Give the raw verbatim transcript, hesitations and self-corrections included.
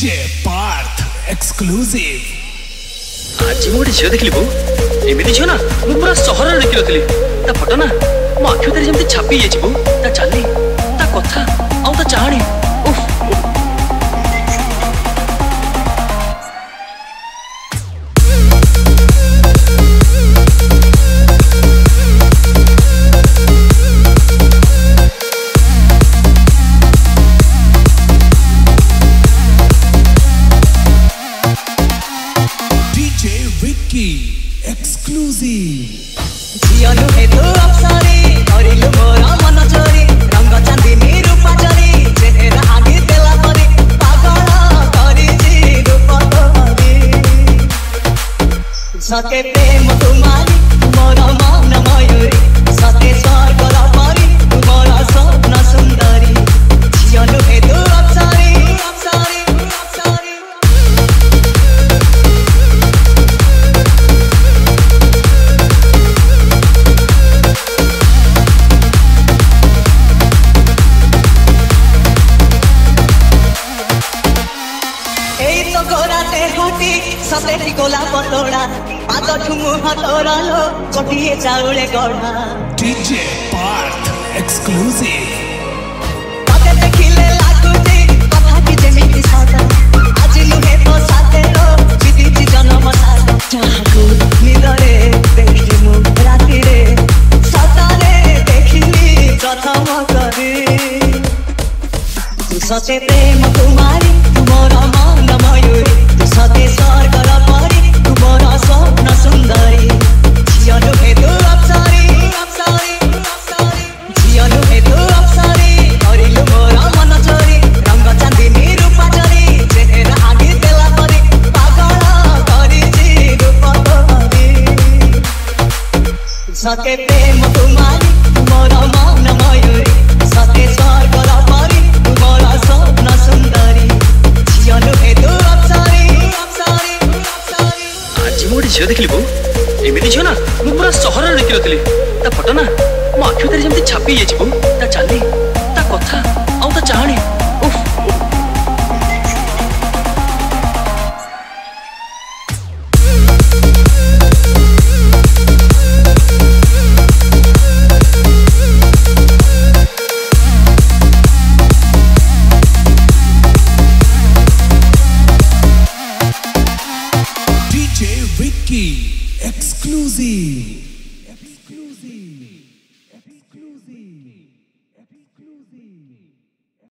DJ Partha exclusive. आज मैं गोटे झील देखली बो एमती झील ना मुझे पूरा सहर देखी नी ता फटो ना मो आखि भितर जमी छापी जाइए बो ता चाली ता कथा आउ ता चाहणी उफ विक्की एक्सक्लूसिव। झिया नुहे तो अपसारी करिलु मोरा मन चोरी रंग चांदनी रूपा चोरी चेहरा आगे देला परी पागल करिछि रूप तोरी सते प्रेम तुम्हारी मोर मन मयूरी सते स्वर्ग परी मोर स्वप्न सुंदरी झिया नुहे तो अपसारी अपसारी अपसारी सते गोला पतोड़ा आद ठुमु हतोरा लो गोटिए चाउले गढ़ा डीजे पार्थ एक्सक्लूसिव। तते देखिले लागुती कथा कि जेमिति सादा आज नुहे तो साथे लो जिदिछि जन्म सादा जागु निदरे देखिमु राति रे सतारे देखिली प्रथम करे तू सचे प्रेम कुमारी मोर मन मयूरी सते स्वर्ग परी तुमर स्वप्न सुंदरी झिया नुहे तो अपसारी अपसारी अपसारी झिया नुहे तो अपसारी करिलु मोर मन चोरी रंग चांदनी रूपा चोरी चेहरा आगे देला परी पागल करिछि रूप तोरी सते प्रेम तुम्हारी मोर मन मयूरी सते स्वर्ग परी तुमर स्वप्न सुंदरी झिया नुहे तो अपसारी गोटे झील देखली बो एमती झील ना मुझे पूरा सहर देखी नी ता फटो ना मो आखि भितर जमी छापी जाइए बो ता चाली ता कथा आउ ता चाहणी उफ विक्की एक्सक्लूसिव।